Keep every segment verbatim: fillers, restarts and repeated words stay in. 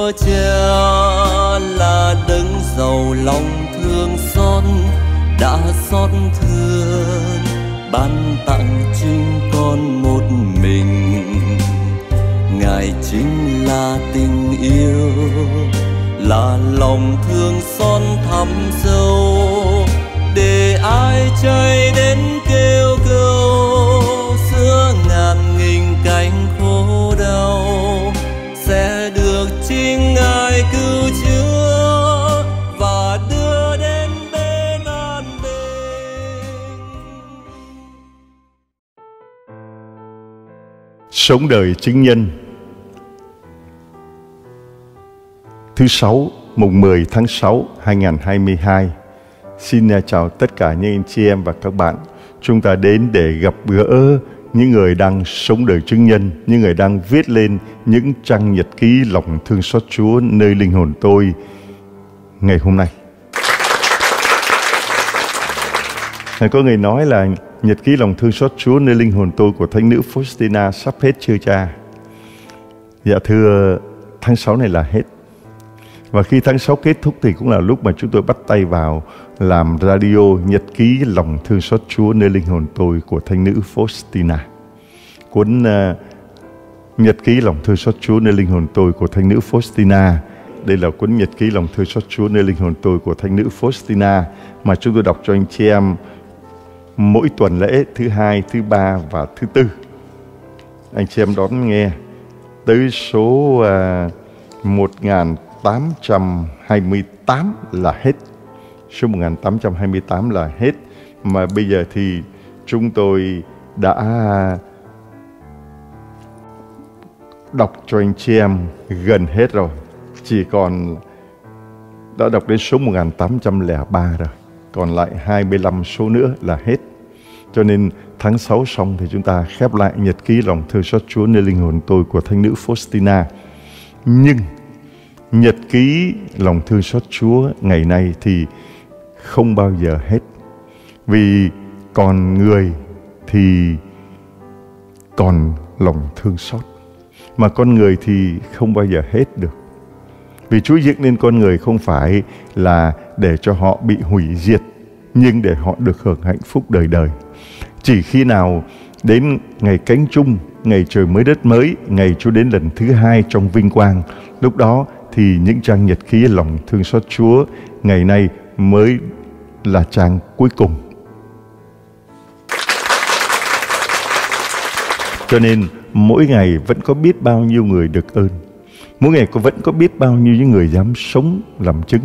Chúa Cha là đấng giàu lòng thương xót, đã xót thương ban tặng chính con một mình. Ngài chính là tình yêu, là lòng thương son thắm sâu, để ai chạy đến kêu cầu giữa ngàn nghìn cánh khổ đau, sẽ được chính Ngài cứu chữa và đưa đến bên an bình. Sống đời chứng nhân. Thứ Sáu, mùng mười tháng sáu hai nghìn không trăm hai mươi hai. Xin chào tất cả những anh chị em và các bạn. Chúng ta đến để gặp gỡ những người đang sống đời chứng nhân, những người đang viết lên những trang nhật ký lòng thương xót Chúa nơi linh hồn tôi ngày hôm nay. Có người nói là nhật ký lòng thương xót Chúa nơi linh hồn tôi của thánh nữ Faustina sắp hết chưa cha? Dạ thưa, tháng sáu này là hết. Và khi tháng sáu kết thúc thì cũng là lúc mà chúng tôi bắt tay vào làm radio nhật ký lòng thương xót Chúa nơi linh hồn tôi của thánh nữ Faustina. Cuốn uh, nhật ký lòng thương xót Chúa nơi linh hồn tôi của thánh nữ Faustina. Đây là cuốn nhật ký lòng thương xót Chúa nơi linh hồn tôi của thánh nữ Faustina mà chúng tôi đọc cho anh chị em mỗi tuần lễ thứ hai, thứ ba và thứ tư. Anh chị em đón nghe tới số uh, một nghìn tám trăm hai mươi tám là hết. Số một nghìn tám trăm hai mươi tám là hết. Mà bây giờ thì chúng tôi đã đọc cho anh chị em gần hết rồi. Chỉ còn đã đọc đến số một nghìn tám trăm lẻ ba rồi. Còn lại hai mươi lăm số nữa là hết. Cho nên tháng sáu xong thì chúng ta khép lại nhật ký lòng thương xót Chúa nơi linh hồn tôi của thánh nữ Faustina. Nhưng nhật ký lòng thương xót Chúa ngày nay thì không bao giờ hết. Vì còn người thì còn lòng thương xót, mà con người thì không bao giờ hết được. Vì Chúa dựng nên con người không phải là để cho họ bị hủy diệt, nhưng để họ được hưởng hạnh phúc đời đời. Chỉ khi nào đến ngày cánh chung, ngày trời mới đất mới, ngày Chúa đến lần thứ hai trong vinh quang, lúc đó thì những trang nhật ký lòng thương xót Chúa ngày nay mới là trang cuối cùng. Cho nên mỗi ngày vẫn có biết bao nhiêu người được ơn. Mỗi ngày vẫn có biết bao nhiêu những người dám sống làm chứng.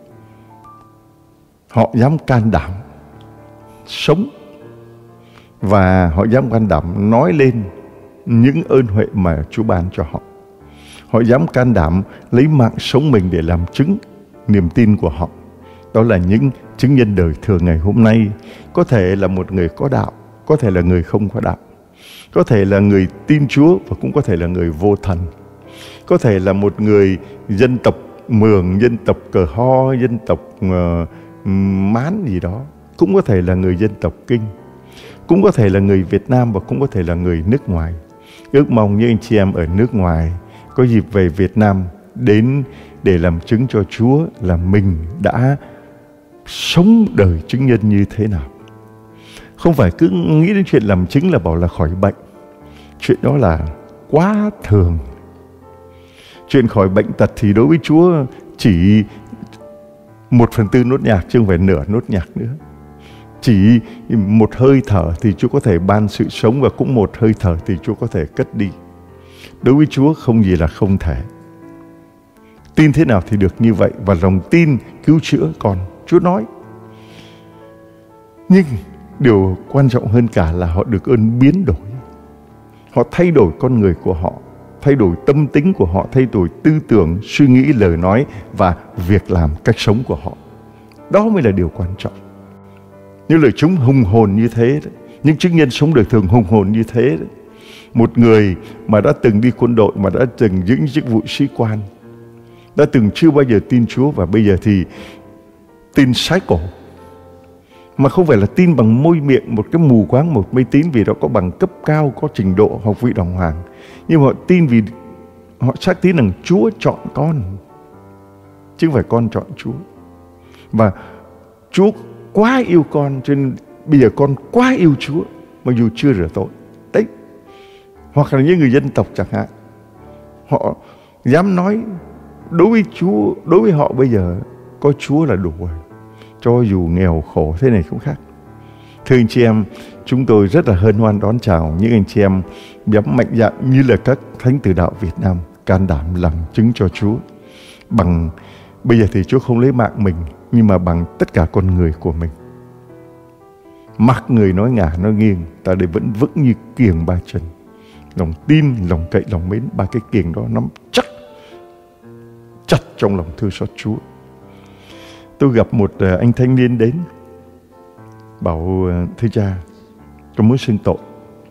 Họ dám can đảm sống và họ dám can đảm nói lên những ơn huệ mà Chúa ban cho họ. Họ dám can đảm lấy mạng sống mình để làm chứng niềm tin của họ. Đó là những chứng nhân đời thường ngày hôm nay. Có thể là một người có đạo, có thể là người không có đạo. Có thể là người tin Chúa và cũng có thể là người vô thần. Có thể là một người dân tộc Mường, dân tộc Cờ Ho, dân tộc uh, Mán gì đó. Cũng có thể là người dân tộc Kinh. Cũng có thể là người Việt Nam và cũng có thể là người nước ngoài. Ước mong những anh chị em ở nước ngoài có dịp về Việt Nam đến để làm chứng cho Chúa là mình đã sống đời chứng nhân như thế nào. Không phải cứ nghĩ đến chuyện làm chứng là bảo là khỏi bệnh. Chuyện đó là quá thường. Chuyện khỏi bệnh tật thì đối với Chúa chỉ một phần tư nốt nhạc chứ không phải nửa nốt nhạc nữa. Chỉ một hơi thở thì Chúa có thể ban sự sống, và cũng một hơi thở thì Chúa có thể cất đi. Đối với Chúa không gì là không thể. Tin thế nào thì được như vậy, và lòng tin cứu chữa còn Chúa nói. Nhưng điều quan trọng hơn cả là họ được ơn biến đổi. Họ thay đổi con người của họ, thay đổi tâm tính của họ, thay đổi tư tưởng, suy nghĩ, lời nói và việc làm, cách sống của họ. Đó mới là điều quan trọng. Những lời chúng hùng hồn như thế đấy, những chứng nhân sống đời thường hùng hồn như thế đấy. Một người mà đã từng đi quân đội, mà đã từng giữ chức vụ sĩ quan, đã từng chưa bao giờ tin Chúa, và bây giờ thì tin sái cổ. Mà không phải là tin bằng môi miệng, một cái mù quáng, một mê tín vì đó có bằng cấp cao, có trình độ, học vị đàng hoàng. Nhưng họ tin vì họ xác tín rằng Chúa chọn con, chứ không phải con chọn Chúa. Và Chúa quá yêu con, cho nên bây giờ con quá yêu Chúa, mặc dù chưa rửa tội. Đấy. Hoặc là những người dân tộc chẳng hạn, họ dám nói đối với Chúa, đối với họ bây giờ có Chúa là đủ rồi, cho dù nghèo khổ thế này cũng khác. Thưa anh chị em, chúng tôi rất là hân hoan đón chào những anh chị em dám mạnh dạn như là các thánh tử đạo Việt Nam, can đảm làm chứng cho Chúa. Bằng bây giờ thì Chúa không lấy mạng mình, nhưng mà bằng tất cả con người của mình. Mặc người nói ngả nói nghiêng, ta đây vẫn vững như kiềng ba chân. Lòng tin, lòng cậy, lòng mến, ba cái kiềng đó nắm chắc, chặt trong lòng thương xót Chúa. Tôi gặp một anh thanh niên đến, bảo thưa cha, con muốn xưng tội.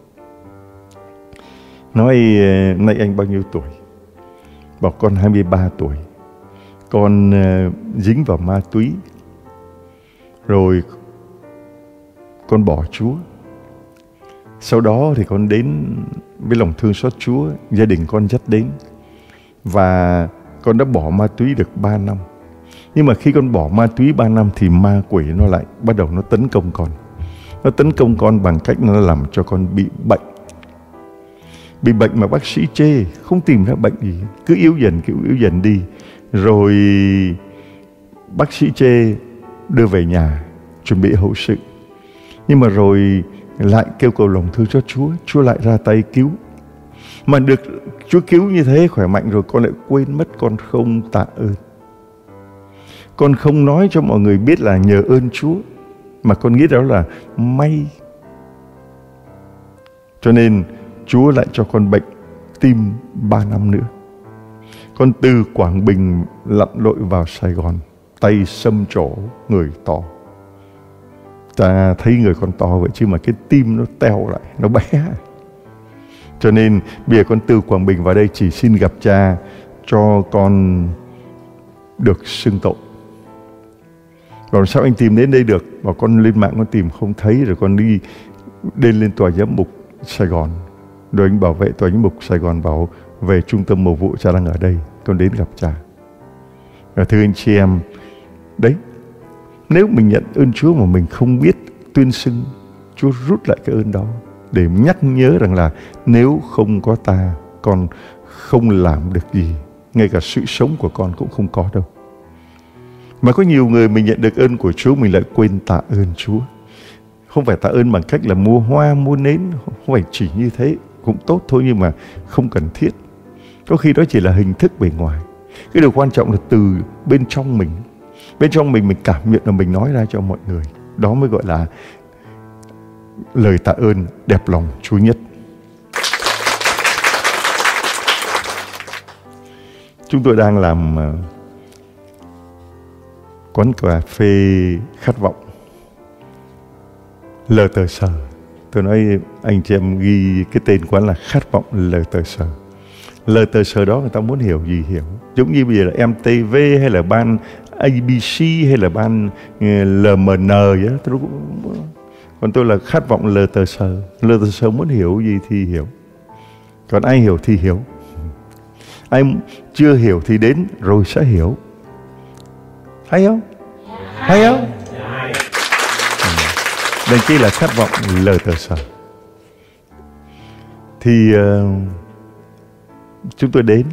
Nói nay anh bao nhiêu tuổi? Bảo con hai mươi ba tuổi. Con dính vào ma túy, rồi con bỏ Chúa. Sau đó thì con đến với lòng thương xót Chúa, gia đình con dắt đến, và con đã bỏ ma túy được ba năm. Nhưng mà khi con bỏ ma túy ba năm thì ma quỷ nó lại bắt đầu nó tấn công con. Nó tấn công con bằng cách nó làm cho con bị bệnh. Bị bệnh mà bác sĩ chê, không tìm ra bệnh gì, cứ yếu dần, cứ yếu dần đi. Rồi bác sĩ chê đưa về nhà, chuẩn bị hậu sự. Nhưng mà rồi lại kêu cầu lòng thương cho Chúa, Chúa lại ra tay cứu. Mà được Chúa cứu như thế, khỏe mạnh rồi, con lại quên mất, con không tạ ơn. Con không nói cho mọi người biết là nhờ ơn Chúa, mà con nghĩ đó là may. Cho nên Chúa lại cho con bệnh tim ba năm nữa. Con từ Quảng Bình lặn lội vào Sài Gòn, tay xâm trổ, người to. Ta thấy người con to vậy chứ mà cái tim nó teo lại, nó bé. Cho nên bây giờ con từ Quảng Bình vào đây chỉ xin gặp cha cho con được xưng tội. Còn sao anh tìm đến đây được? Và con lên mạng con tìm không thấy, rồi con đi đến lên tòa giám mục Sài Gòn. Rồi anh bảo vệ tòa giám mục Sài Gòn bảo về trung tâm mầu vụ cha đang ở đây, con đến gặp cha. Và thưa anh chị em, đấy, nếu mình nhận ơn Chúa mà mình không biết tuyên xưng, Chúa rút lại cái ơn đó để nhắc nhớ rằng là nếu không có ta, con không làm được gì, ngay cả sự sống của con cũng không có đâu. Mà có nhiều người mình nhận được ơn của Chúa, mình lại quên tạ ơn Chúa. Không phải tạ ơn bằng cách là mua hoa, mua nến, không phải chỉ như thế, cũng tốt thôi, nhưng mà không cần thiết. Có khi đó chỉ là hình thức bề ngoài. Cái điều quan trọng là từ bên trong mình. Bên trong mình mình cảm nhận là mình nói ra cho mọi người. Đó mới gọi là lời tạ ơn đẹp lòng Chúa nhất. Chúng tôi đang làm quán cà phê khát vọng, Lờ Tờ Sờ. Tôi nói anh chị em ghi cái tên quán là khát vọng Lờ Tờ Sờ. Lờ Tờ Sờ đó người ta muốn hiểu gì hiểu. Giống như bây giờ là em tê vê hay là ban a bê xê hay là ban lờ em en vậy đó. Còn tôi là khát vọng Lờ Tờ Sờ. Lờ Tờ Sờ muốn hiểu gì thì hiểu. Còn ai hiểu thì hiểu. Ai chưa hiểu thì đến rồi sẽ hiểu. Hay không? Hay không? Đây chỉ là khát vọng Lờ Tờ Sờ. Thì uh, chúng tôi đến,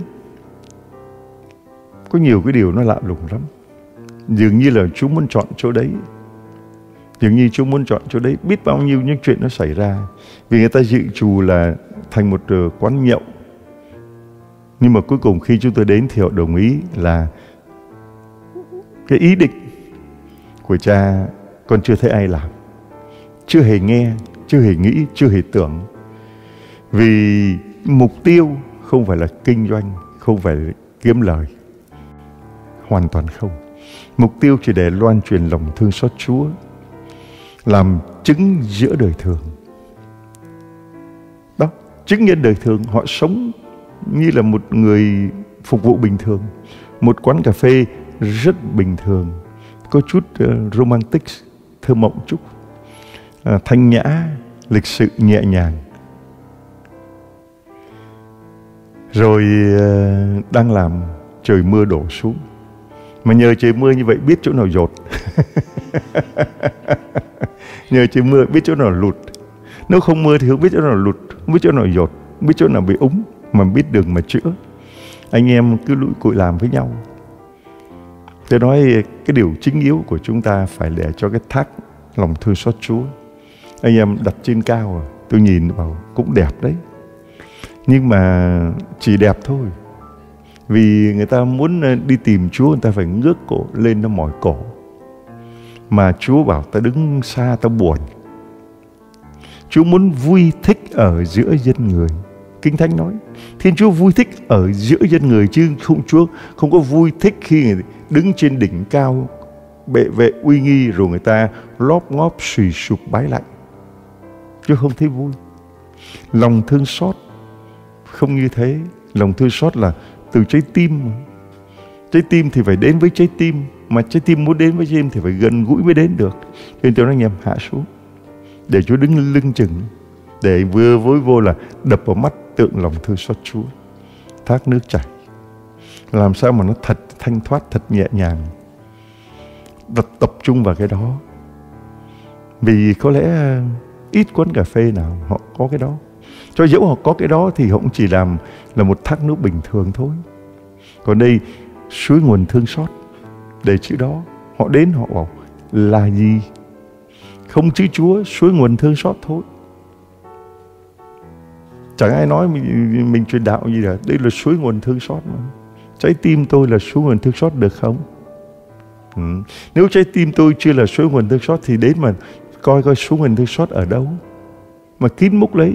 có nhiều cái điều nó lạ lùng lắm. Dường như là Chúa muốn chọn chỗ đấy. Dường như Chúa muốn chọn chỗ đấy. Biết bao nhiêu những chuyện nó xảy ra. Vì người ta dự trù là thành một uh, quán nhậu. Nhưng mà cuối cùng khi chúng tôi đến thì họ đồng ý là cái ý định của cha con chưa thấy ai làm, chưa hề nghe, chưa hề nghĩ, chưa hề tưởng. Vì mục tiêu không phải là kinh doanh, không phải là kiếm lời. Hoàn toàn không. Mục tiêu chỉ để loan truyền lòng thương xót Chúa, làm chứng giữa đời thường. Đó, chứng nhân đời thường, họ sống như là một người phục vụ bình thường. Một quán cà phê rất bình thường, có chút uh, romantic, thơ mộng chút, uh, thanh nhã, lịch sự, nhẹ nhàng. Rồi đang làm trời mưa đổ xuống. Mà nhờ trời mưa như vậy biết chỗ nào dột. Nhờ trời mưa biết chỗ nào lụt. Nếu không mưa thì không biết chỗ nào lụt, không biết chỗ nào dột, không biết chỗ nào bị úng, mà biết đường mà chữa. Anh em cứ lụi cụi làm với nhau. Tôi nói cái điều chính yếu của chúng ta phải để cho cái thác lòng thương xót Chúa. Anh em đặt trên cao à, tôi nhìn vào cũng đẹp đấy. Nhưng mà chỉ đẹp thôi. Vì người ta muốn đi tìm Chúa, người ta phải ngước cổ lên, nó mỏi cổ. Mà Chúa bảo ta đứng xa ta buồn. Chúa muốn vui thích ở giữa dân người. Kinh Thánh nói Thiên Chúa vui thích ở giữa dân người, chứ không Chúa không có vui thích khi người đứng trên đỉnh cao bệ vệ uy nghi rồi người ta lóp ngóp xùy sụp bái lạy. Chúa không thấy vui. Lòng thương xót không như thế. Lòng thương xót là từ trái tim. Trái tim thì phải đến với trái tim, mà trái tim muốn đến với trái tim thì phải gần gũi mới đến được. Cho nên tôi nói anh em hạ xuống, để Chúa đứng lưng chừng, để vừa với vô là đập vào mắt tượng lòng thương xót Chúa. Thác nước chảy, làm sao mà nó thật thanh thoát, thật nhẹ nhàng. Tập, tập trung vào cái đó. Vì có lẽ ít quán cà phê nào họ có cái đó. Cho dẫu họ có cái đó thì họ cũng chỉ làm là một thác nước bình thường thôi. Còn đây suối nguồn thương xót, để chữ đó. Họ đến họ bảo là gì? Không chữ Chúa, suối nguồn thương xót thôi. Chẳng ai nói mình, mình truyền đạo gì cả. Đây là suối nguồn thương xót mà. Trái tim tôi là suối nguồn thương xót được không? Ừ. Nếu trái tim tôi chưa là suối nguồn thương xót thì đến mà coi coi suối nguồn thương xót ở đâu mà kín múc lấy.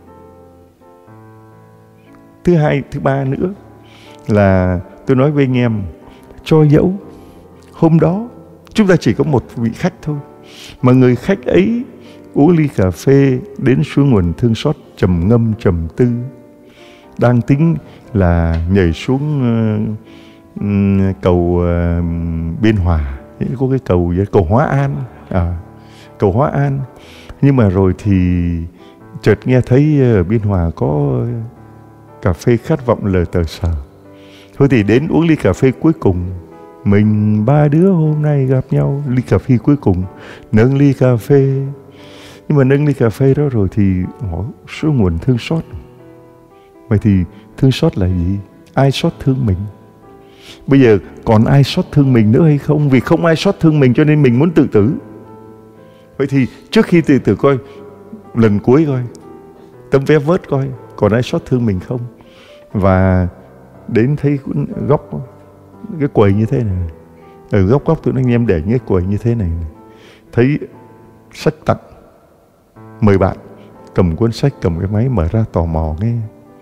Thứ hai, thứ ba nữa là tôi nói với anh em, cho dẫu hôm đó chúng ta chỉ có một vị khách thôi, mà người khách ấy uống ly cà phê đến suối nguồn thương xót trầm ngâm trầm tư, đang tính là nhảy xuống uh, cầu uh, Biên Hòa, có cái cầu cầu Hóa An, à, cầu Hóa An. Nhưng mà rồi thì chợt nghe thấy ở Biên Hòa có cà phê khát vọng lời tờ sở. Thôi thì đến uống ly cà phê cuối cùng. Mình ba đứa hôm nay gặp nhau, ly cà phê cuối cùng, nâng ly cà phê. Nhưng mà nâng ly cà phê đó rồi thì hỏi số nguồn thương xót. Vậy thì thương xót là gì? Ai xót thương mình? Bây giờ còn ai xót thương mình nữa hay không? Vì không ai xót thương mình cho nên mình muốn tự tử. Vậy thì trước khi tự tử coi, lần cuối coi, tấm vé vớt coi, còn ai xót thương mình không? Và đến thấy góc cái quầy như thế này, ở góc góc tụi anh em để những cái quầy như thế này, thấy sách tặng, mời bạn cầm cuốn sách, cầm cái máy mở ra tò mò nghe.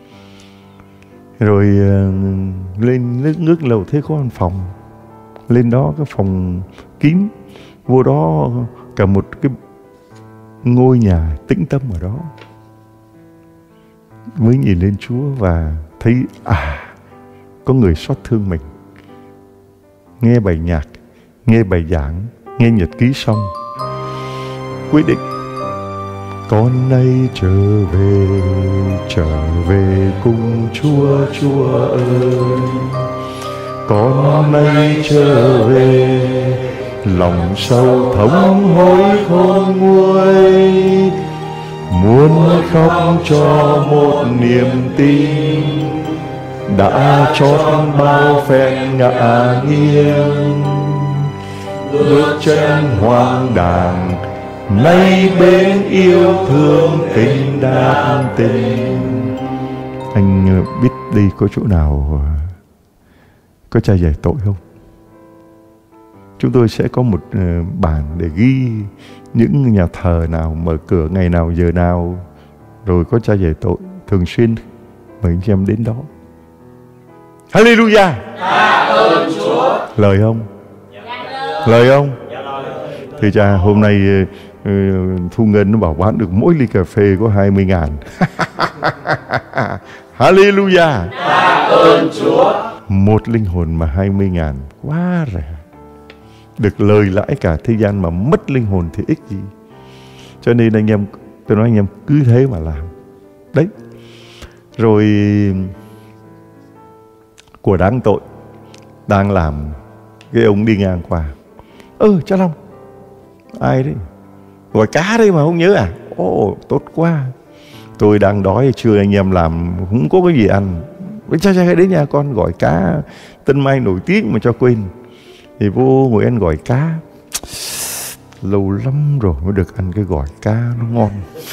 Rồi uh, lên nước ngước lầu thấy có một phòng, lên đó cái phòng kín, vô đó cả một cái ngôi nhà tĩnh tâm ở đó. Mới nhìn lên Chúa và thấy à, có người xót thương mình. Nghe bài nhạc, nghe bài giảng, nghe nhật ký xong, quyết định con nay trở về, trở về cùng Chúa. Chúa ơi, con nay trở về, lòng sâu thống hối khôn nguôi, muốn khóc cho một niềm tin đã chót bao phen ngã nghiêng. Bước chân hoang đàng nay bên yêu thương tình đan tình. Anh biết đi có chỗ nào có cha giải tội không? Chúng tôi sẽ có một bản để ghi những nhà thờ nào mở cửa ngày nào giờ nào, rồi có cha giải tội thường xuyên, mời anh chị em đến đó. Hallelujah. Tạ ơn Chúa. Lời không? Lời không? Thì cha hôm nay uh, Thu Ngân nó bảo bán được mỗi ly cà phê có hai mươi ngàn. Hallelujah. Tạ ơn Chúa. Một linh hồn mà hai mươi ngàn, quá rẻ. Được lời lãi cả thế gian mà mất linh hồn thì ích gì. Cho nên anh em, tôi nói anh em cứ thế mà làm. Đấy. Rồi của đáng tội đang làm. Cái ông đi ngang qua: ơ cha Long, ai đấy? Gọi cá đấy mà không nhớ à? Ồ, tốt quá, tôi đang đói, trưa anh em làm không có cái gì ăn. Với cha cha hãy đến nhà con gọi cá Tân Mai nổi tiếng mà cho quên. Thì vô ngồi ăn gỏi cá. Lâu lắm rồi mới được ăn cái gỏi cá nó ngon.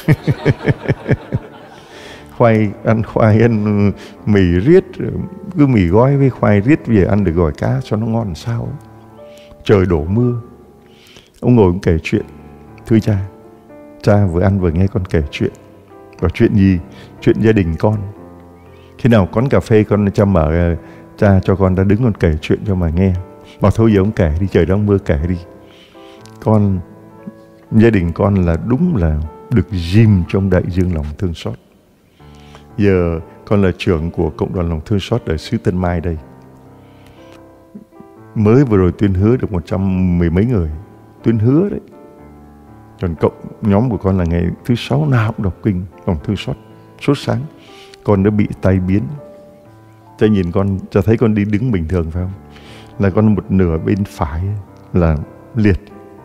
Khoai, ăn khoai, ăn mì riết, cứ mì gói với khoai riết về ăn được gỏi cá cho nó ngon làm sao ấy. Trời đổ mưa, ông ngồi ông kể chuyện: thưa cha, cha vừa ăn vừa nghe con kể chuyện. Có chuyện gì? Chuyện gia đình con. Khi nào quán cà phê con cho mở, cha cho con ra đứng con kể chuyện cho mà nghe. Bảo thôi giờ ông kể đi, trời đang mưa kể đi. Con, gia đình con là đúng là được dìm trong đại dương lòng thương xót. Giờ con là trưởng của cộng đoàn lòng thương xót ở xứ Tân Mai đây. Mới vừa rồi tuyên hứa được một trăm mười mấy người. Tuyên hứa đấy. Còn cộng nhóm của con là ngày thứ sáu nào cũng đọc kinh lòng thương xót suốt sáng. Con đã bị tai biến. Cha nhìn con, cha thấy con đi đứng bình thường phải không? Là con một nửa bên phải là liệt.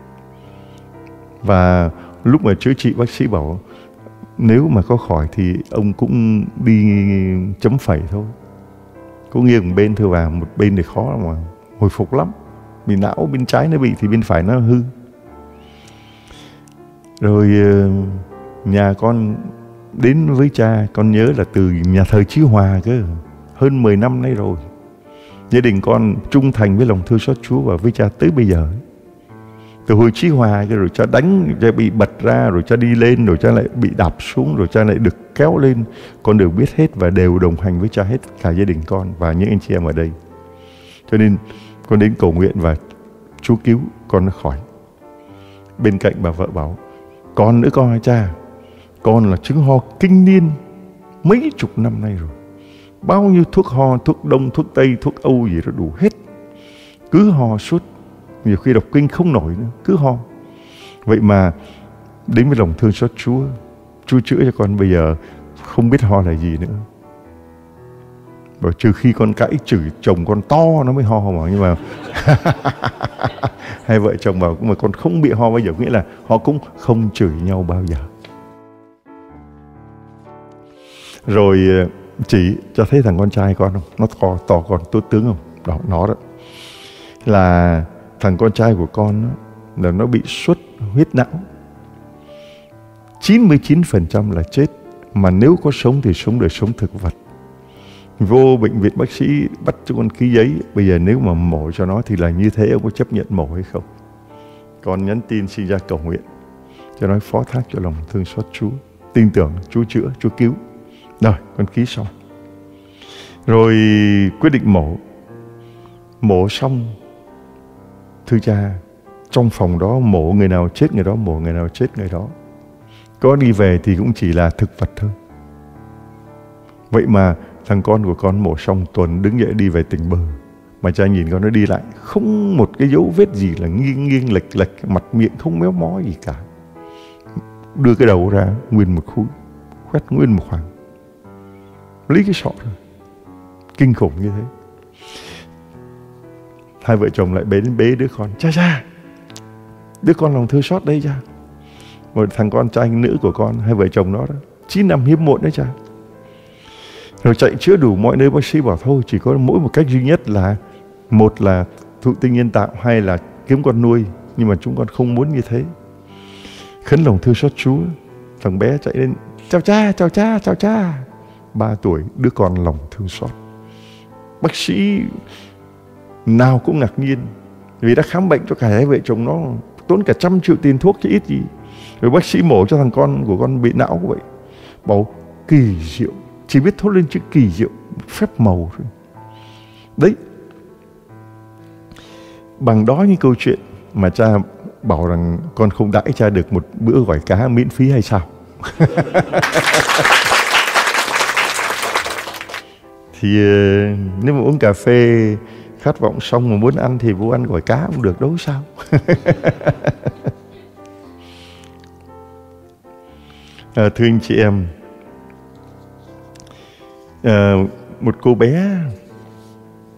Và lúc mà chữa trị, bác sĩ bảo nếu mà có khỏi thì ông cũng đi chấm phẩy thôi, có nghiêng một bên thôi, và một bên thì khó mà hồi phục lắm. Vì não bên trái nó bị thì bên phải nó hư. Rồi nhà con đến với cha, con nhớ là từ nhà thờ Chí Hòa cơ, hơn mười năm nay rồi. Gia đình con trung thành với lòng thương xót Chúa và với cha tới bây giờ. Từ hồi Chí Hòa rồi cha đánh, cha bị bật ra, rồi cha đi lên, rồi cha lại bị đạp xuống, rồi cha lại được kéo lên. Con đều biết hết và đều đồng hành với cha hết, cả gia đình con và những anh chị em ở đây. Cho nên con đến cầu nguyện và Chúa cứu con nó khỏi. Bên cạnh bà vợ bảo: con nữa con hả cha? Con là chứng ho kinh niên mấy chục năm nay rồi. Bao nhiêu thuốc ho, thuốc đông, thuốc tây, thuốc âu gì đó đủ hết. Cứ ho suốt. Nhiều khi đọc kinh không nổi nữa, cứ ho. Vậy mà đến với lòng thương xót Chúa, Chúa chữa cho con bây giờ không biết ho là gì nữa. Và trừ khi con cãi chửi chồng con to nó mới ho mà. Nhưng mà hai vợ chồng bảo mà con không bị ho bao giờ, nghĩa là họ cũng không chửi nhau bao giờ. Rồi chỉ cho thấy thằng con trai con không? Nó to, to con tốt tướng không? Đó, nó đó. Là thằng con trai của con đó, là nó bị xuất huyết não. chín mươi chín phần trăm là chết. Mà nếu có sống thì sống đời sống thực vật. Vô bệnh viện bác sĩ bắt cho con ký giấy. Bây giờ nếu mà mổ cho nó thì là như thế, ông có chấp nhận mổ hay không? Con nhắn tin xin ra cầu nguyện cho nói phó thác cho lòng thương xót Chúa, tin tưởng Chúa chữa, Chúa cứu. Rồi con ký xong. Rồi quyết định mổ. Mổ xong, thưa cha, trong phòng đó mổ người nào chết người đó, mổ người nào chết người đó. Có đi về thì cũng chỉ là thực vật thôi. Vậy mà thằng con của con mổ xong tuần đứng dậy đi về tỉnh bờ. Mà cha nhìn con nó đi lại, không một cái dấu vết gì là nghiêng nghiêng lệch lệch, mặt miệng không méo mó gì cả. Đưa cái đầu ra, nguyên một khối, khoét nguyên một khoảng. Lấy cái sọ rồi. Kinh khủng như thế. Hai vợ chồng lại bế đến bế đứa con: cha cha, đứa con lòng thương xót đây cha. Một thằng con trai nữ của con, hai vợ chồng nó đó, chín năm hiếm muộn đấy cha. Rồi chạy chữa đủ mọi nơi, bác sĩ bảo thôi chỉ có mỗi một cách duy nhất là, một là thụ tinh nhân tạo, hai là kiếm con nuôi. Nhưng mà chúng con không muốn như thế. Khấn lòng thương xót Chúa, thằng bé chạy lên: chào cha, chào cha, chào cha. Ba tuổi, đứa con lòng thương xót. Bác sĩ nào cũng ngạc nhiên, vì đã khám bệnh cho cả hai vợ chồng nó, tốn cả trăm triệu tiền thuốc chứ ít gì. Rồi bác sĩ mổ cho thằng con của con bị não vậy, bảo kỳ diệu, chỉ biết thốt lên chữ kỳ diệu, phép màu thôi. Đấy, bằng đó những câu chuyện mà cha bảo rằng con không đãi cha được một bữa gỏi cá miễn phí hay sao? Thì nếu mà uống cà phê khát vọng xong mà muốn ăn thì vô ăn gỏi cá cũng được đâu sao. À, thưa anh chị em, à, một cô bé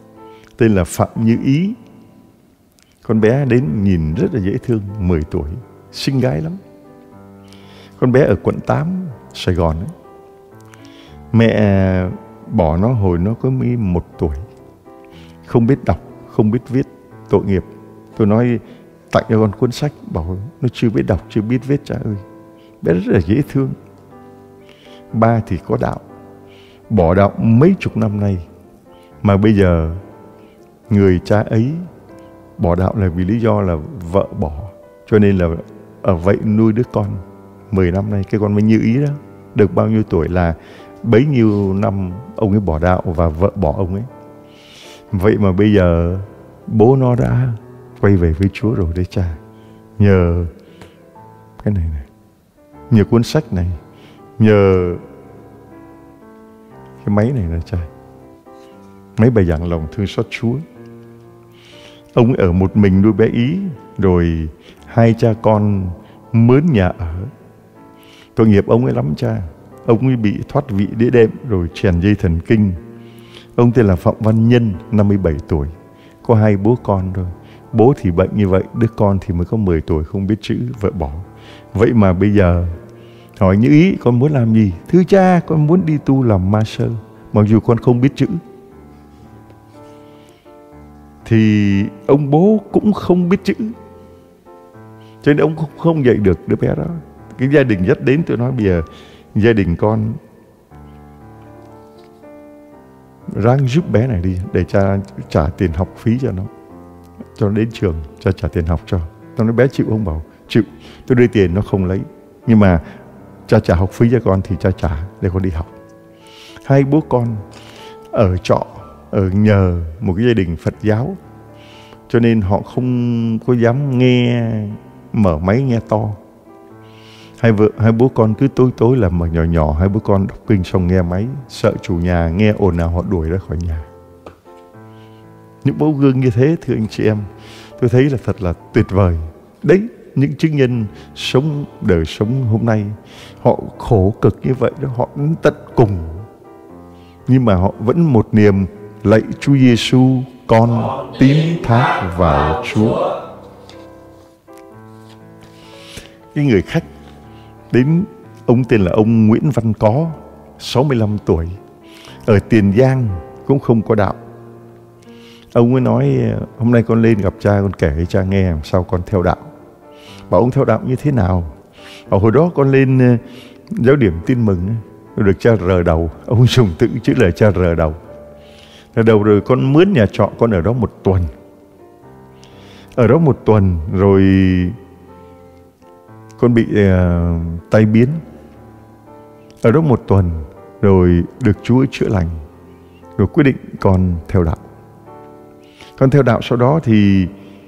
tên là Phạm Như Ý. Con bé đến nhìn rất là dễ thương, mười tuổi, xinh gái lắm. Con bé ở quận tám, Sài Gòn ấy. Mẹ bỏ nó hồi nó có mới một tuổi, không biết đọc, không biết viết, tội nghiệp. Tôi nói tặng cho con cuốn sách, bảo nó chưa biết đọc, chưa biết viết cha ơi. Bé rất là dễ thương. Ba thì có đạo, bỏ đạo mấy chục năm nay, mà bây giờ người cha ấy bỏ đạo là vì lý do là vợ bỏ, cho nên là ở vậy nuôi đứa con. Mười năm nay cái con mới Như Ý đó, được bao nhiêu tuổi là bấy nhiêu năm ông ấy bỏ đạo và vợ bỏ ông ấy. Vậy mà bây giờ bố nó đã quay về với Chúa rồi đấy cha. Nhờ cái này này, nhờ cuốn sách này, nhờ cái máy này là cha, máy bài giảng lòng thương xót Chúa. Ông ấy ở một mình nuôi bé Ý, rồi hai cha con mướn nhà ở. Tội nghiệp ông ấy lắm cha. Ông ấy bị thoát vị đĩa đệm rồi chèn dây thần kinh. Ông tên là Phạm Văn Nhân, năm mươi bảy tuổi, có hai bố con thôi. Bố thì bệnh như vậy, đứa con thì mới có mười tuổi, không biết chữ, vợ bỏ. Vậy mà bây giờ hỏi Như Ý, con muốn làm gì? Thưa cha, con muốn đi tu làm ma sơ, mặc dù con không biết chữ. Thì ông bố cũng không biết chữ, cho nên ông không dạy được đứa bé đó. Cái gia đình dắt đến, tôi nói bây giờ gia đình con ráng giúp bé này đi, để cha trả tiền học phí cho nó, cho nó đến trường, cha trả tiền học cho. Tôi nói bé chịu không? Bảo chịu. Tôi đưa tiền nó không lấy, nhưng mà cha trả học phí cho con thì cha trả để con đi học. Hai bố con ở trọ, ở nhờ một cái gia đình Phật giáo, cho nên họ không có dám nghe, mở máy nghe to. Hai vợ, hai bố con cứ tối tối là mở nhỏ nhỏ, hai bố con đọc kinh xong nghe máy, sợ chủ nhà nghe ồn nào họ đuổi ra khỏi nhà. Những mẫu gương như thế, thưa anh chị em, tôi thấy là thật là tuyệt vời. Đấy, những chứng nhân sống đời sống hôm nay, họ khổ cực như vậy đó, họ đến tận cùng, nhưng mà họ vẫn một niềm lạy Chúa Giêsu, con tín thác vào Chúa. Cái người khách đến, ông tên là ông Nguyễn Văn Có, sáu mươi lăm tuổi, ở Tiền Giang, cũng không có đạo. Ông ấy nói, hôm nay con lên gặp cha, con kể cho cha nghe làm sao con theo đạo. Bảo ông theo đạo như thế nào? Bảo hồi đó con lên giáo điểm Tin Mừng, được cha rờ đầu. Ông dùng tự chữ là cha rờ đầu. Rờ đầu rồi con mướn nhà trọ, con ở đó một tuần. Ở đó một tuần rồi con bị uh, tai biến. Ở đó một tuần rồi được Chúa chữa lành, rồi quyết định con theo đạo. Con theo đạo sau đó thì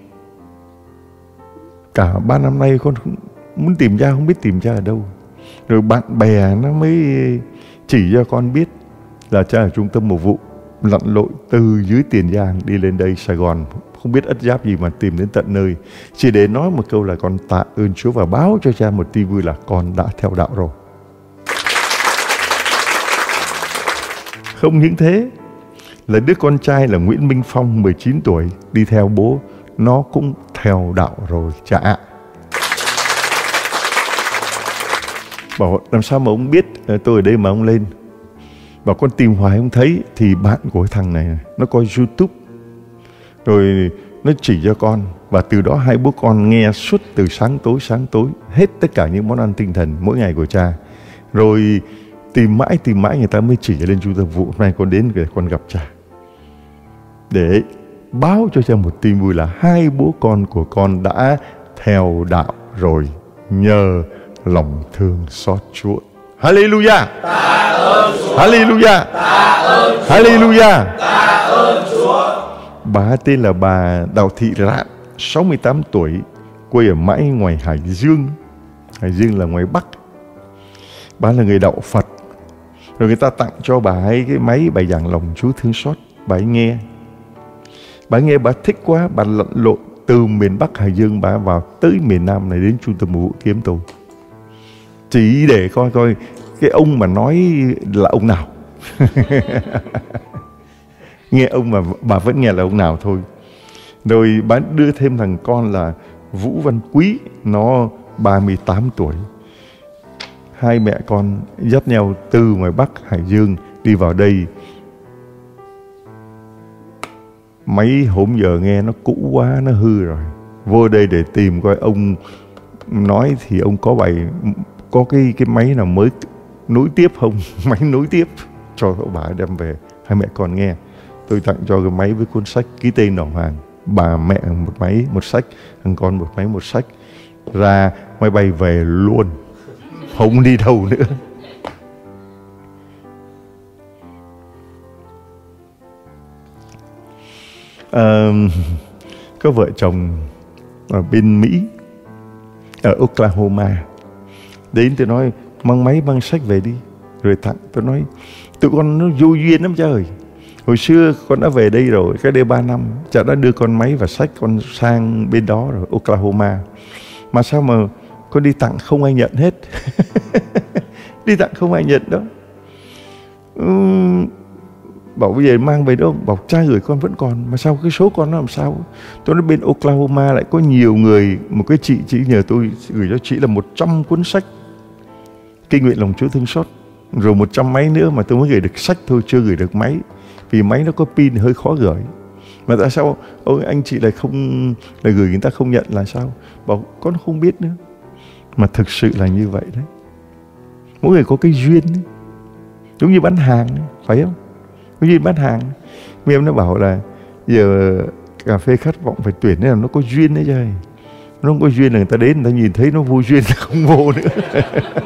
cả ba năm nay con muốn tìm cha, không biết tìm cha ở đâu. Rồi bạn bè nó mới chỉ cho con biết là cha ở trung tâm mục vụ, lặn lội từ dưới Tiền Giang đi lên đây Sài Gòn, không biết ất giáp gì mà tìm đến tận nơi, chỉ để nói một câu là con tạ ơn Chúa và báo cho cha một tin vui là con đã theo đạo rồi. Không những thế, là đứa con trai là Nguyễn Minh Phong, mười chín tuổi, đi theo bố, nó cũng theo đạo rồi cha ạ. Bảo làm sao mà ông biết tôi ở đây mà ông lên? Bảo con tìm hoài không thấy. Thì bạn của cái thằng này, nó coi YouTube, rồi nó chỉ cho con. Và từ đó hai bố con nghe suốt từ sáng tối, sáng tối, hết tất cả những món ăn tinh thần mỗi ngày của cha. Rồi tìm mãi, tìm mãi người ta mới chỉ lên trung tâm vụ. Hôm nay con đến để con gặp cha, để báo cho cha một tin vui là hai bố con của con đã theo đạo rồi, nhờ lòng thương xót Chúa. Hallelujah! Tạ ơn Chúa! Hallelujah! Tạ ơn Chúa! Hallelujah! Tạ ơn Chúa! Bà tên là bà Đào Thị Rạn, sáu mươi tám tuổi, quê ở mãi ngoài Hải Dương. Hải Dương là ngoài Bắc. Bà là người đạo Phật. Rồi người ta tặng cho bà ấy cái máy bài giảng lòng Chúa thương xót. Bà ấy nghe. Bà nghe bà thích quá, bà lặn lội từ miền Bắc Hải Dương bà vào tới miền Nam này đến trung tâm mục vụ kiếm tôi. Chỉ để coi coi cái ông mà nói là ông nào. nghe ông mà bà vẫn nghe là ông nào thôi. Rồi bà đưa thêm thằng con là Vũ Văn Quý, nó ba mươi tám tuổi. Hai mẹ con dắt nhau từ ngoài Bắc Hải Dương đi vào đây. Máy hôm giờ nghe nó cũ quá, nó hư rồi. Vô đây để tìm coi ông nói thì ông có bài, có cái cái máy nào mới nối tiếp không? Máy nối tiếp cho bà đem về hai mẹ con nghe. Tôi tặng cho cái máy với cuốn sách ký tên đỏ hàng. Bà mẹ một máy một sách, thằng con một máy một sách. Ra máy bay về luôn, không đi đâu nữa. À, có vợ chồng ở bên Mỹ, ở Oklahoma, đến tôi nói mang máy mang sách về đi rồi tặng. Tôi nói tụi con nó vô duyên lắm trời. Hồi xưa con đã về đây rồi, cái đây ba năm, chả đã đưa con máy và sách con sang bên đó rồi, Oklahoma. Mà sao mà con đi tặng không ai nhận hết. Đi tặng không ai nhận đó. uhm, Bảo bây giờ mang về đâu, bảo cha gửi con vẫn còn. Mà sao cái số con nó làm sao? Tôi nói bên Oklahoma lại có nhiều người. Một cái chị, chị nhờ tôi gửi cho chị là một trăm cuốn sách kinh nguyện lòng Chúa thương xót, rồi một trăm máy nữa, mà tôi mới gửi được sách thôi, chưa gửi được máy. Vì máy nó có pin hơi khó gửi. Mà tại sao ôi anh chị lại không, lại gửi người ta không nhận là sao? Bảo con không biết nữa. Mà thực sự là như vậy đấy. Mỗi người có cái duyên ấy. Giống như bán hàng ấy, phải không? Giống như bán hàng. Mấy em nó bảo là giờ cà phê khát vọng phải tuyển nên là nó có duyên đấy trời. Nó không có duyên là người ta đến, người ta nhìn thấy nó vô duyên là không vô nữa.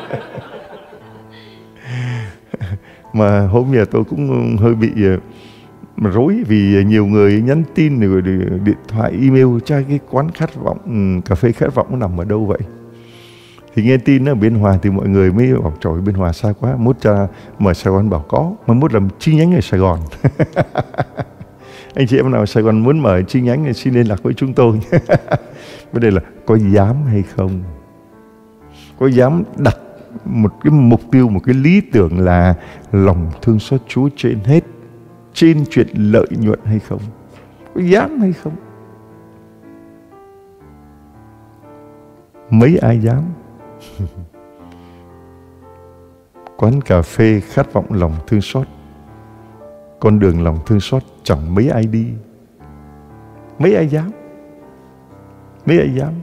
Mà hôm giờ tôi cũng hơi bị mà rối vì nhiều người nhắn tin rồi điện thoại, email tra cái quán khát vọng, cà phê khát vọng nó nằm ở đâu vậy? Thì nghe tin ở Biên Hòa thì mọi người mới bảo trời Biên Hòa xa quá, mốt cha mở Sài Gòn bảo có, mà mốt làm chi nhánh ở Sài Gòn. Anh chị em nào ở Sài Gòn muốn mở chi nhánh thì xin liên lạc với chúng tôi. Vấn đề là có dám hay không? Có dám đặt một cái mục tiêu, một cái lý tưởng là lòng thương xót Chúa trên hết, trên chuyện lợi nhuận hay không? Có dám hay không? Mấy ai dám? Quán cà phê khát vọng lòng thương xót, con đường lòng thương xót chẳng mấy ai đi. Mấy ai dám? Mấy ai dám?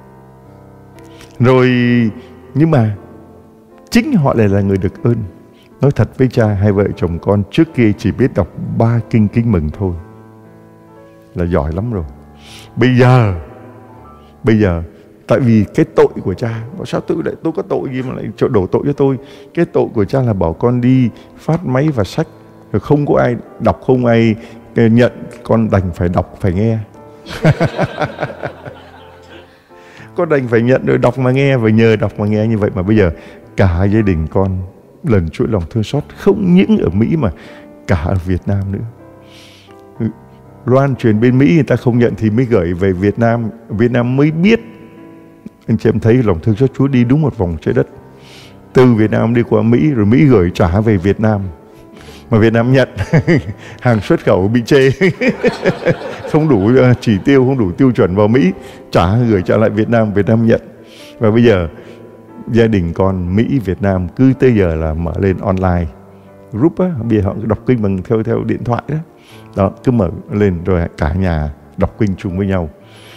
Rồi nhưng mà chính họ lại là người được ơn. Nói thật với cha, hai vợ chồng con trước kia chỉ biết đọc ba kinh Kính Mừng thôi là giỏi lắm rồi. Bây giờ Bây giờ tại vì cái tội của cha, bảo sao tự lại tôi có tội gì mà lại đổ tội cho tôi? Cái tội của cha là bảo con đi phát máy và sách, rồi không có ai đọc, không ai nhận, con đành phải đọc, phải nghe. Con đành phải nhận rồi đọc mà nghe, và nhờ đọc mà nghe như vậy mà bây giờ cả gia đình con lần chuỗi lòng thương xót, không những ở Mỹ mà cả ở Việt Nam nữa. Loan truyền bên Mỹ người ta không nhận thì mới gửi về Việt Nam, Việt Nam mới biết. Anh chị em thấy lòng thương xót Chúa đi đúng một vòng trái đất, từ Việt Nam đi qua Mỹ, rồi Mỹ gửi trả về Việt Nam, mà Việt Nam nhận. Hàng xuất khẩu bị chê. Không đủ chỉ tiêu, không đủ tiêu chuẩn vào Mỹ, trả gửi trả lại Việt Nam, Việt Nam nhận. Và bây giờ gia đình con Mỹ Việt Nam cứ tới giờ là mở lên online group á, bây giờ họ đọc kinh bằng theo theo điện thoại đó. Đó, cứ mở lên rồi cả nhà đọc kinh chung với nhau.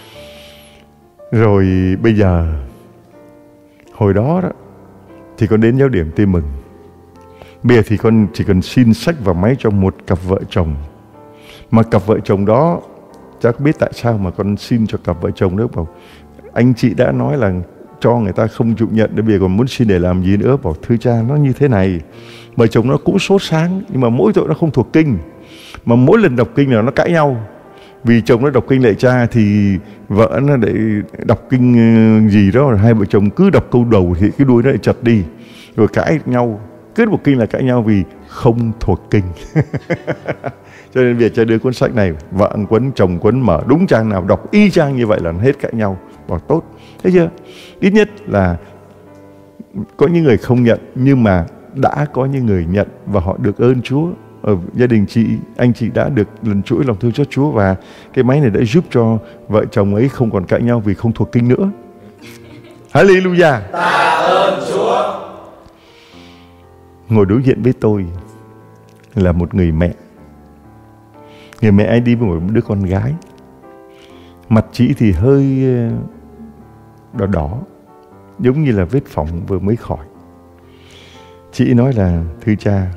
Rồi bây giờ hồi đó đó thì con đến giáo điểm Tin Mừng. Bây giờ thì con chỉ cần xin sách và máy cho một cặp vợ chồng. Mà cặp vợ chồng đó, chắc biết tại sao mà con xin cho cặp vợ chồng đó. Bảo anh chị đã nói là cho người ta không chịu nhận, để bây giờ còn muốn xin để làm gì nữa. Bảo thưa cha, nó như thế này, vợ chồng nó cũng sốt sáng, nhưng mà mỗi tội nó không thuộc kinh. Mà mỗi lần đọc kinh là nó cãi nhau. Vì chồng nó đọc kinh lại cha thì vợ nó lại đọc kinh gì đó, rồi hai vợ chồng cứ đọc câu đầu thì cái đuôi nó lại chật đi, rồi cãi nhau. Cứ một kinh là cãi nhau vì không thuộc kinh. Cho nên việc cha đưa cuốn sách này, vợ quấn chồng quấn, mở đúng trang nào đọc y chang như vậy là hết cãi nhau. Bảo tốt, thấy chưa? Ít nhất là có những người không nhận, nhưng mà đã có những người nhận và họ được ơn Chúa. ở gia đình chị, anh chị đã được lần chuỗi lòng thương xót Chúa, và cái máy này đã giúp cho vợ chồng ấy không còn cãi nhau vì không thuộc kinh nữa. Hallelujah. Tạ ơn Chúa. Ngồi đối diện với tôi là một người mẹ. Người mẹ ấy đi với một đứa con gái. Mặt chị thì hơi đỏ đỏ, giống như là vết phỏng vừa mới khỏi. Chị nói là: thưa cha,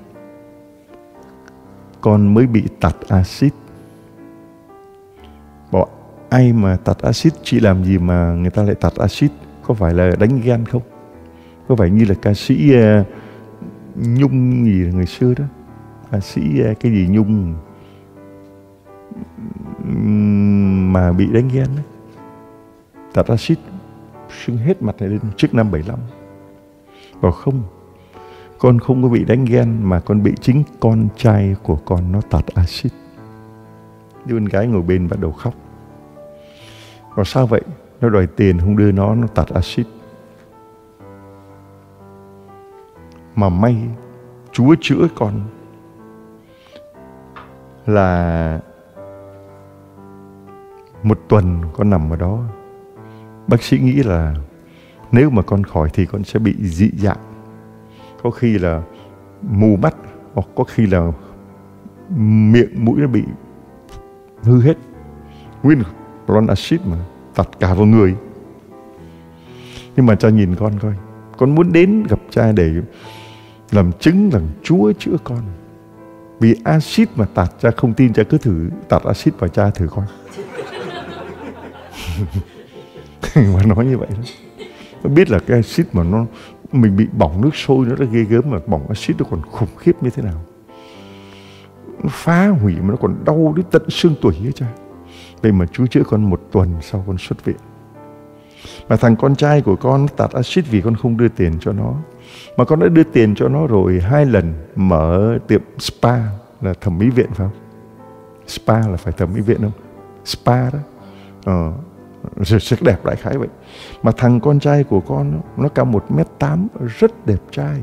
con mới bị tạt axit. Bảo ai mà tạt axit, chị làm gì mà người ta lại tạt axit? Có phải là đánh ghen không? Có phải như là ca sĩ uh, Nhung gì là người xưa đó, ca sĩ uh, cái gì Nhung mà bị đánh ghen đó, tạt axit sưng hết mặt này lên trước năm bảy lăm. Bảo không, con không có bị đánh ghen, mà con bị chính con trai của con nó tạt axit. Đứa con gái ngồi bên bắt đầu khóc. Bảo sao vậy? Nó đòi tiền không đưa nó, nó tạt axit. Mà may Chúa chữa con là một tuần con nằm ở đó. Bác sĩ nghĩ là nếu mà con khỏi thì con sẽ bị dị dạng. Có khi là mù mắt, hoặc có khi là miệng mũi nó bị hư hết. Nguyên lon axit mà tạt cả vào người. Nhưng mà cha nhìn con coi, con muốn đến gặp cha để làm chứng rằng Chúa chữa con. Vì axit mà tạt, cha không tin, cha cứ thử tạt axit vào cha thử coi. Mà nói như vậy đó. Nó biết là cái axit mà nó mình bị bỏng nước sôi nó đã ghê gớm, mà bỏng axit nó còn khủng khiếp như thế nào. Nó phá hủy mà nó còn đau đến tận xương tủy ấy cha. Vậy mà Chúa chữa con một tuần sau con xuất viện. Mà thằng con trai của con tạt axit vì con không đưa tiền cho nó. Mà con đã đưa tiền cho nó rồi hai lần mở tiệm spa, là thẩm mỹ viện phải không? Spa là phải thẩm mỹ viện không? Spa đó. Ờ, rồi sắc đẹp đại khái vậy. Mà thằng con trai của con nó cao một mét tám, rất đẹp trai.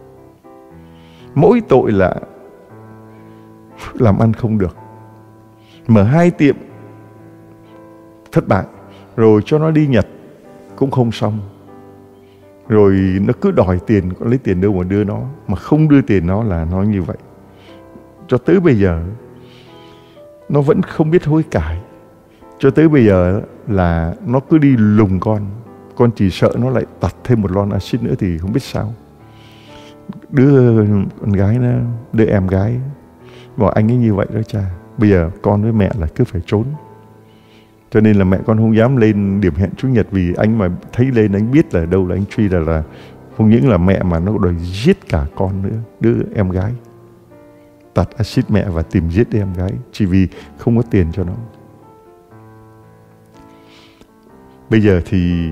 Mỗi tội là làm ăn không được. Mở hai tiệm thất bại, rồi cho nó đi Nhật cũng không xong. Rồi nó cứ đòi tiền, con lấy tiền đâu mà đưa nó. Mà không đưa tiền nó là nó như vậy. Cho tới bây giờ nó vẫn không biết hối cải. Cho tới bây giờ là nó cứ đi lùng con. Con chỉ sợ nó lại tạt thêm một lon axit nữa thì không biết sao. Đứa con gái nó, đứa em gái bảo anh ấy như vậy đó cha. Bây giờ con với mẹ là cứ phải trốn. Cho nên là mẹ con không dám lên điểm hẹn Chủ nhật, vì anh mà thấy lên anh biết là đâu là anh truy là là không những là mẹ mà nó đòi giết cả con nữa, đứa em gái. Tạt axit mẹ và tìm giết đứa em gái chỉ vì không có tiền cho nó. Bây giờ thì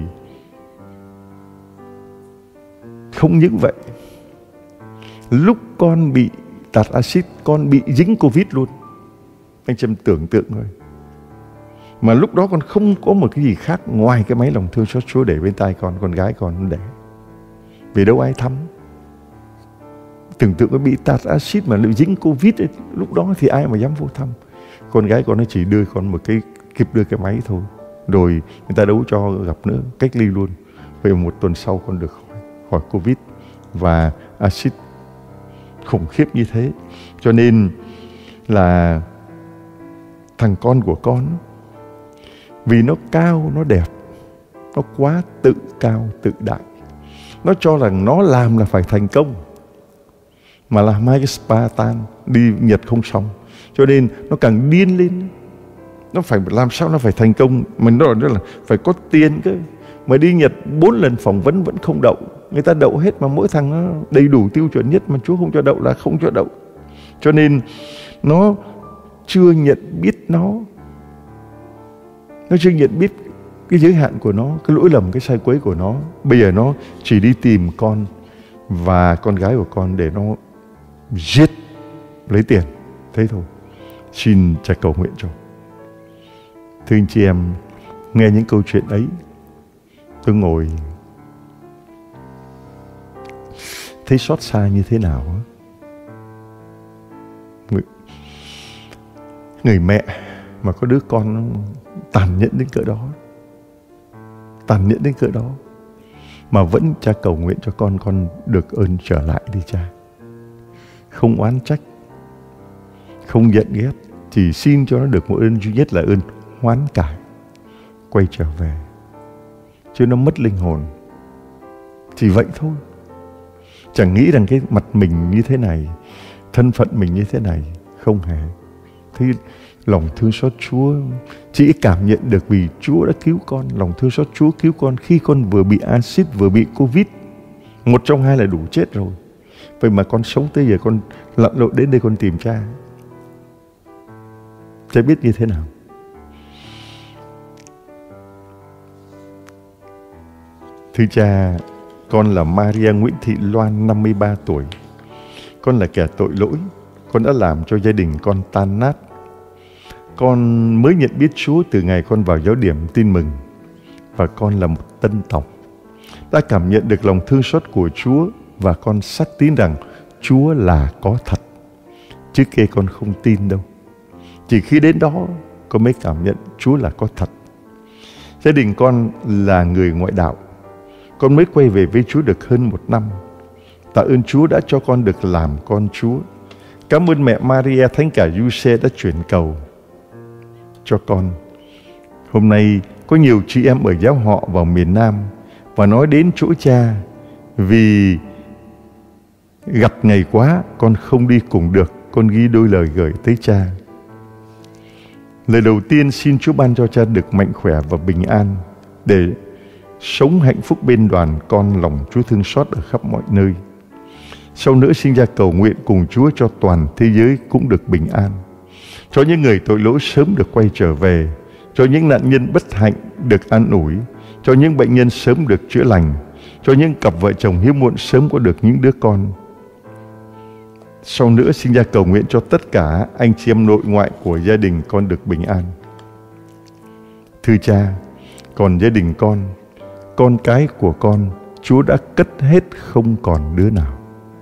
không những vậy, lúc con bị tạt axit, con bị dính Covid luôn. Anh chị em tưởng tượng thôi. Mà lúc đó con không có một cái gì khác ngoài cái máy lòng thương xót Chúa để bên tai con, con gái con để. Vì đâu ai thăm. Tưởng tượng có bị tạt axit mà liệu dính Covid ấy, lúc đó thì ai mà dám vô thăm. Con gái con nó chỉ đưa con một cái, kịp đưa cái máy thôi. Rồi người ta đâu cho gặp nữa, cách ly luôn. Vậy một tuần sau con được khỏi, khỏi Covid và axit khủng khiếp như thế. Cho nên là thằng con của con, vì nó cao, nó đẹp, nó quá tự cao, tự đại. Nó cho rằng nó làm là phải thành công. Mà làm hai cái spa tan, đi Nhật không xong. Cho nên nó càng điên lên. Nó phải làm sao nó phải thành công. Mình nói là phải có tiền cơ. Mà đi Nhật bốn lần phỏng vấn vẫn không đậu. Người ta đậu hết mà mỗi thằng nó đầy đủ tiêu chuẩn nhất, mà Chúa không cho đậu là không cho đậu. Cho nên nó chưa nhận biết nó. Nó chưa nhận biết cái giới hạn của nó, cái lỗi lầm, cái sai quấy của nó. Bây giờ nó chỉ đi tìm con và con gái của con để nó giết, lấy tiền. Thế thôi. Xin Cha cầu nguyện cho. Thưa anh chị em, nghe những câu chuyện ấy, tôi ngồi thấy xót xa như thế nào. Người, người mẹ mà có đứa con tàn nhẫn đến cỡ đó, tàn nhẫn đến cỡ đó, mà vẫn cha cầu nguyện cho con con được ơn trở lại đi cha. Không oán trách, không giận ghét, chỉ xin cho nó được một ơn duy nhất là ơn hoán cải, quay trở về. Chứ nó mất linh hồn, chỉ vậy thôi. Chẳng nghĩ rằng cái mặt mình như thế này, thân phận mình như thế này, không hề. Thế lòng thương xót Chúa chỉ cảm nhận được vì Chúa đã cứu con. Lòng thương xót Chúa cứu con khi con vừa bị axit, vừa bị Covid. Một trong hai là đủ chết rồi. Vậy mà con sống tới giờ con lặn lội đến đây con tìm cha. Cha biết như thế nào. Thưa cha, con là Maria Nguyễn Thị Loan, năm mươi ba tuổi. Con là kẻ tội lỗi. Con đã làm cho gia đình con tan nát. Con mới nhận biết Chúa từ ngày con vào giáo điểm tin mừng. Và con là một tân tộc, đã cảm nhận được lòng thương xót của Chúa. Và con xác tín rằng Chúa là có thật. Trước kia con không tin đâu. Chỉ khi đến đó con mới cảm nhận Chúa là có thật. Gia đình con là người ngoại đạo. Con mới quay về với Chúa được hơn một năm. Tạ ơn Chúa đã cho con được làm con Chúa. Cảm ơn mẹ Maria, Thánh cả Giuse đã chuyển cầu cho con. Hôm nay có nhiều chị em ở giáo họ vào miền Nam và nói đến chỗ cha vì gặt ngày quá con không đi cùng được. Con ghi đôi lời gửi tới cha. Lời đầu tiên, xin Chúa ban cho cha được mạnh khỏe và bình an để sống hạnh phúc bên đoàn con lòng Chúa thương xót ở khắp mọi nơi. Sau nữa xin cha cầu nguyện cùng Chúa cho toàn thế giới cũng được bình an, cho những người tội lỗi sớm được quay trở về, cho những nạn nhân bất hạnh được an ủi, cho những bệnh nhân sớm được chữa lành, cho những cặp vợ chồng hiếm muộn sớm có được những đứa con. Sau nữa xin cha cầu nguyện cho tất cả anh chị em nội ngoại của gia đình con được bình an. Thưa cha, còn gia đình con, con cái của con, Chúa đã cất hết không còn đứa nào.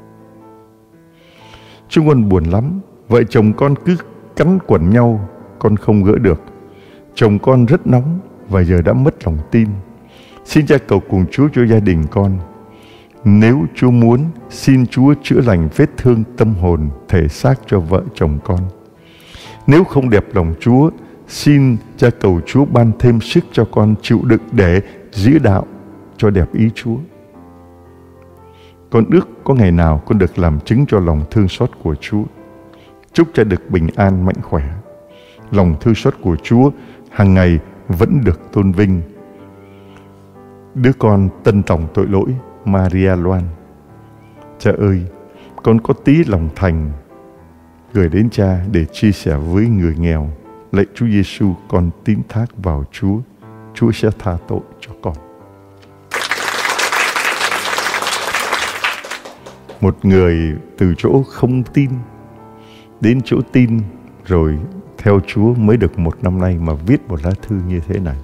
Chúng con buồn lắm, vợ chồng con cứ cắn quẩn nhau, con không gỡ được. Chồng con rất nóng và giờ đã mất lòng tin. Xin cha cầu cùng Chúa cho gia đình con. Nếu Chúa muốn, xin Chúa chữa lành vết thương tâm hồn, thể xác cho vợ chồng con. Nếu không đẹp lòng Chúa, xin cha cầu Chúa ban thêm sức cho con chịu đựng để giữ đạo cho đẹp ý Chúa. Con ước có ngày nào con được làm chứng cho lòng thương xót của Chúa. Chúc cha được bình an mạnh khỏe. Lòng thương xót của Chúa hàng ngày vẫn được tôn vinh. Đứa con tân tòng tội lỗi Maria Loan. Cha ơi, con có tí lòng thành gửi đến cha để chia sẻ với người nghèo. Lạy Chúa Giêsu, con tín thác vào Chúa. Chúa sẽ tha tội cho con. Một người từ chỗ không tin đến chỗ tin rồi theo Chúa mới được một năm nay mà viết một lá thư như thế này.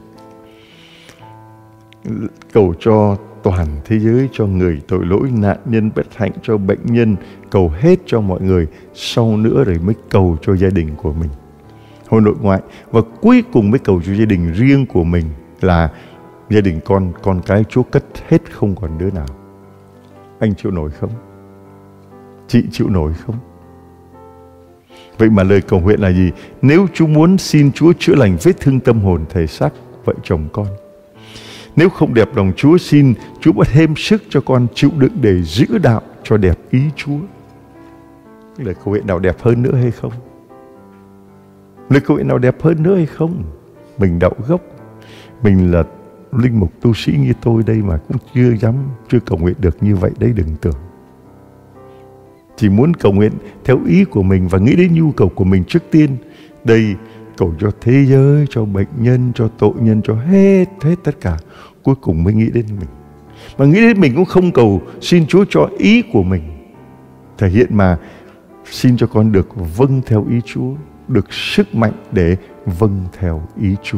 Cầu cho toàn thế giới, cho người tội lỗi, nạn nhân bất hạnh, cho bệnh nhân, cầu hết cho mọi người. Sau nữa rồi mới cầu cho gia đình của mình, hội nội ngoại, và cuối cùng mới cầu cho gia đình riêng của mình là gia đình con, con cái Chúa cất hết không còn đứa nào. Anh chịu nổi không? Chị chịu nổi không? Vậy mà lời cầu nguyện là gì? Nếu Chúa muốn, xin Chúa chữa lành vết thương tâm hồn, thể xác vợ chồng con. Nếu không đẹp lòng Chúa, xin Chúa bắt thêm sức cho con chịu đựng để giữ đạo cho đẹp ý Chúa. Lời cầu nguyện nào đẹp hơn nữa hay không? Lời cầu nguyện nào đẹp hơn nữa hay không? Mình đậu gốc, mình là linh mục tu sĩ như tôi đây mà cũng chưa dám, chưa cầu nguyện được như vậy đấy, đừng tưởng. Chỉ muốn cầu nguyện theo ý của mình và nghĩ đến nhu cầu của mình trước tiên. Đây, cầu cho thế giới, cho bệnh nhân, cho tội nhân, cho hết, hết tất cả. Cuối cùng mới nghĩ đến mình. Mà nghĩ đến mình cũng không cầu xin Chúa cho ý của mình. Thể hiện mà xin cho con được vâng theo ý Chúa, được sức mạnh để vâng theo ý Chúa.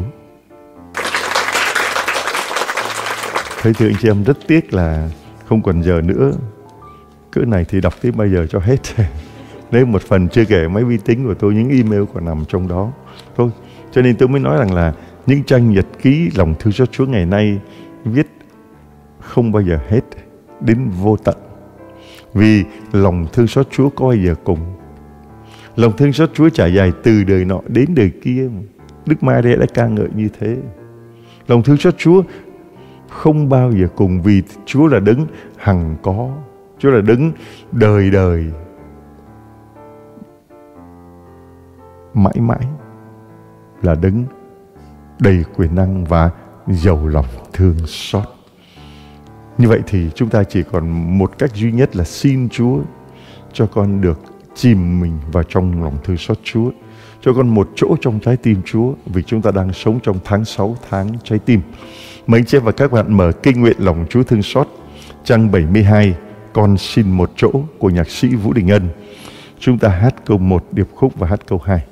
Thế thưa anh chị em, rất tiếc là không còn giờ nữa. Cỡ này thì đọc tới bây giờ cho hết. Đấy, một phần chưa kể máy vi tính của tôi, những email còn nằm trong đó thôi. Cho nên tôi mới nói rằng là những trang nhật ký lòng thương xót Chúa ngày nay viết không bao giờ hết, đến vô tận. Vì lòng thương xót Chúa có bao giờ cùng. Lòng thương xót Chúa trải dài từ đời nọ đến đời kia. Đức Maria đã ca ngợi như thế. Lòng thương xót Chúa không bao giờ cùng, vì Chúa là đấng hằng có, Chúa là đấng đời đời, mãi mãi là đấng đầy quyền năng và giàu lòng thương xót. Như vậy thì chúng ta chỉ còn một cách duy nhất là xin Chúa cho con được chìm mình vào trong lòng thương xót Chúa, cho con một chỗ trong trái tim Chúa, vì chúng ta đang sống trong tháng sáu, tháng trái tim. Mời anh chị và các bạn mở kinh nguyện lòng Chúa thương xót, trang bảy mươi hai, Con xin một chỗ của nhạc sĩ Vũ Đình Ân. Chúng ta hát câu một điệp khúc và hát câu hai.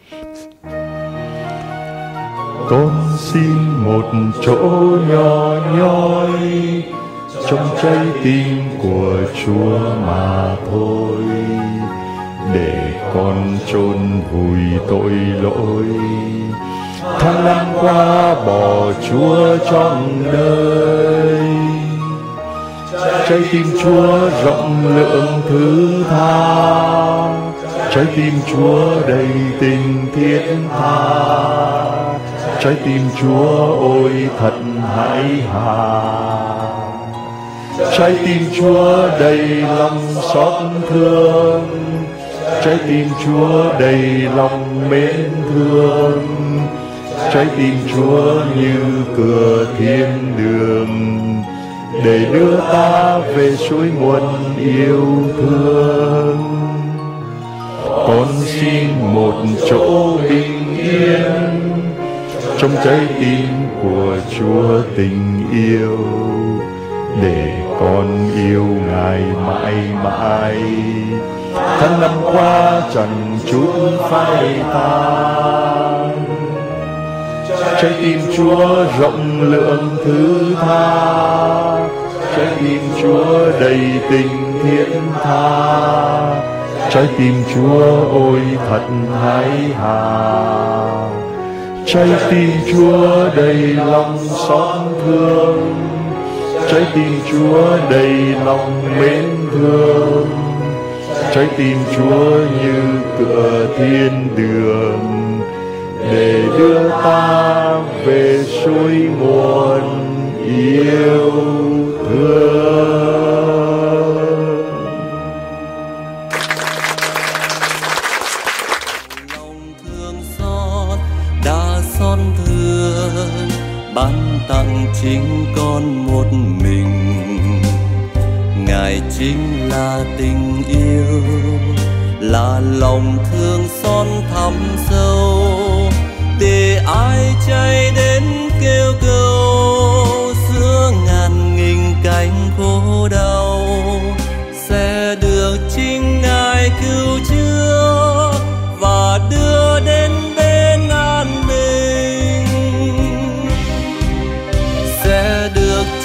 Con xin một chỗ nhỏ nhoi trong trái tim của Chúa mà thôi, để con chôn vùi tội lỗi. Tháng năm qua bỏ Chúa trong đời, trái tim Chúa rộng lượng thứ tha, trái tim Chúa đầy tình thiết tha, trái tim Chúa ôi thật hãi hà. Trái tim Chúa đầy lòng xót thương, trái tim Chúa đầy lòng mến thương, trái tim Chúa như cửa thiên đường, để đưa ta về suối nguồn yêu thương. Con xin một chỗ bình yên trong trái tim của Chúa tình yêu, để con yêu Ngài mãi mãi. Tháng năm qua chẳng chút phai tàn, trái tim Chúa rộng lượng thứ tha, trái tim Chúa đầy tình thiết tha, trái tim Chúa ôi thật hãi hà. Trái tim Chúa đầy lòng xót thương, trái tim Chúa đầy lòng mến thương, trái tim Chúa như cửa thiên đường, để đưa ta về suối nguồn yêu thương. Lòng thương xót đã xót thương, ban tặng chính con một mình. Ngài chính là tình yêu, là lòng thương xót thẳm sâu, để ai chạy đến kêu cầu giữa ngàn nghìn cánh khổ đau, sẽ được chính Ngài cứu chữa và đưa đến bên an bình, sẽ được